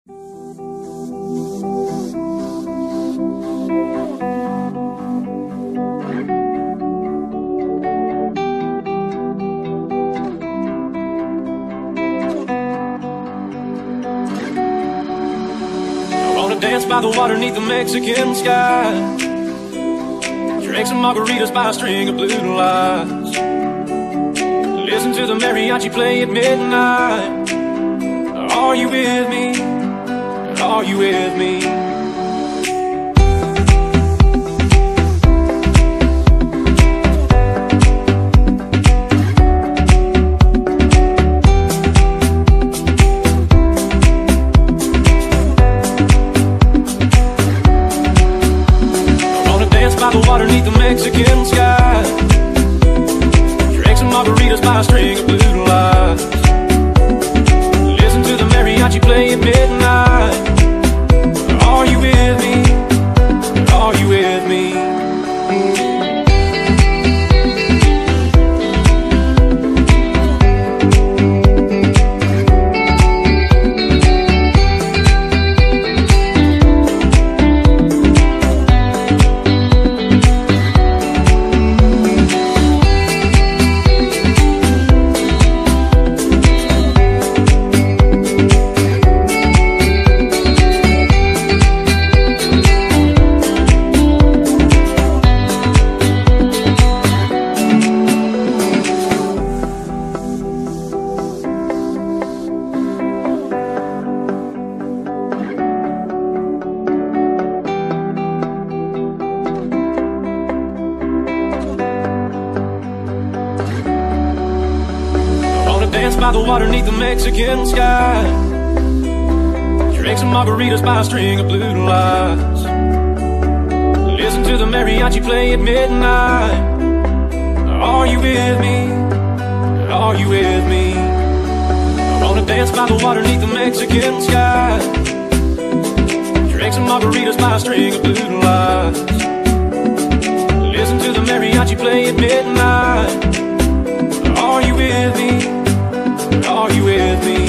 Dance by the water neath the Mexican sky. Drink some margaritas by a string of blue lights. Listen to the mariachi play at midnight. Are you with me? Are you with me? Water neath the Mexican sky. Drink some margaritas by a string of blue lights. Listen to the mariachi play at midnight. Are you with me? Are you with me? Dance by the water neath the Mexican sky. Drink some margaritas by a string of blue lights. Listen to the mariachi play at midnight. Are you with me? Are you with me? I wanna dance by the water neath the Mexican sky. Drink some margaritas by a string of blue lights. Listen to the mariachi play at midnight. Are you with me? Are you with me?